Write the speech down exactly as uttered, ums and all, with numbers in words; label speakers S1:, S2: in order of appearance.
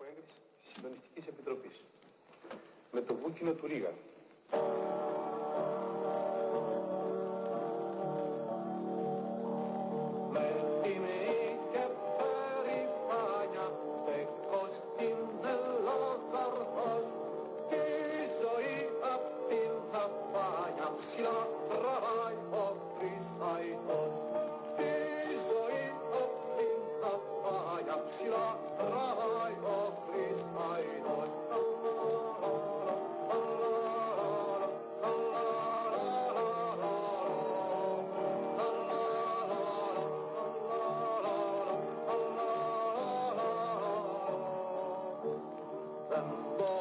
S1: έγκριση της Συντονιστικής Επιτροπής με το βούκινο του Ρήγα.
S2: Με τιμή και περηφάνεια στέκω στην Ελλάδαρχος τη ζωή απ' την αφάνεια ψηλά τραβάει ο Χρυσαϊτός. Τη ζωή απ' την αφάνεια ψηλά τραβάει ο Χρυσαϊτός. Δεν